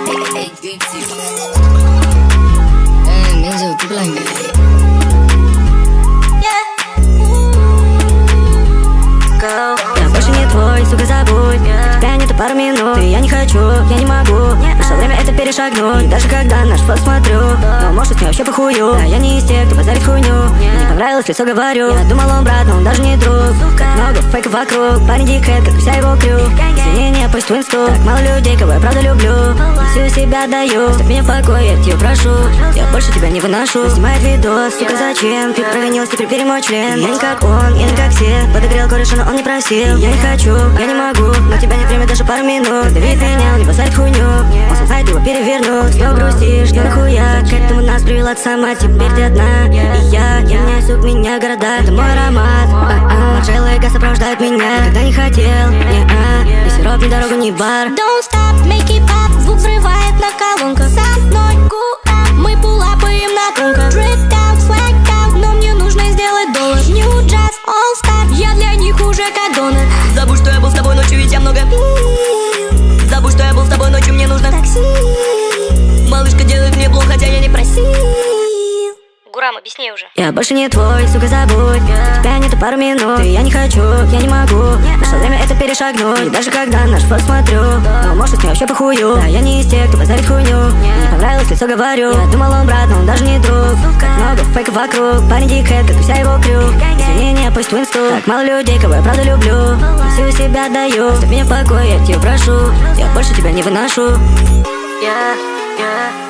Я больше не твой, сука, забудь. Тебя нету пару минут, и я не хочу, я не могу. Пришло время это перешагнуть, даже когда наш фото смотрю. Но может мне вообще похую. Да, я не из тех, кто базарит хуйню. Мне не понравилось лицо, говорю. Я думал, он брат, но он даже не друг. Так много фейков вокруг, парень дикхэт, как и вся его крю. Извинения, пусть в инсту. Так мало людей, кого я правда люблю. Всю себя даю, оставь меня в покое, я тебя прошу. Я больше тебя не выношу. Снимает видос, сука, зачем? Ты провинилась, теперь перемой член. Я не как он, я не как все. Подогрел кореша, но он не просил. Я не хочу, я не могу, но тебя нет время даже пару минут. Когда видит меня, он не базарит хуйню. Он сам знает, его перевернуть. Снова грустишь, я нахуя. К этому нас привела ты сама, теперь ты одна. И я меня, сук, меня города, это мой аромат. Марджелла и Газ сопровождают меня. Никогда не хотел, ни сироп, ни дорогу, ни бар. Don't stop, make it pop, звук взрывает на колонках. Со мной гуап, мы пулапаем на тонках. Drip down, swag down, но мне нужно сделать доллар. New Jazz, All Star, я для них уже как донор. Забудь, что я был с тобой ночью, ведь я много пил. Забудь, что я был с тобой ночью, мне нужно такси. Малышка делает мне плохо, хотя я не просил. Гурам, объясни уже. Я больше не твой, сука, забудь. Тебя нету пару минут, и я не хочу, я не могу. Пришло время это перешагнуть, и даже когда наш фото смотрю. Но может мне вообще похую. Да, я не из тех, кто базарит хуйню. Мне не понравилось лицо, говорю. Я думал, он брат, но он даже не друг. Так много фейков вокруг, парень дикхэт, как и вся его крю. Извинения, пусть в инсту. Так мало людей, кого я правда люблю. Всю себя даю, оставь меня в покое, я тебя прошу. Я больше тебя не выношу. Yeah.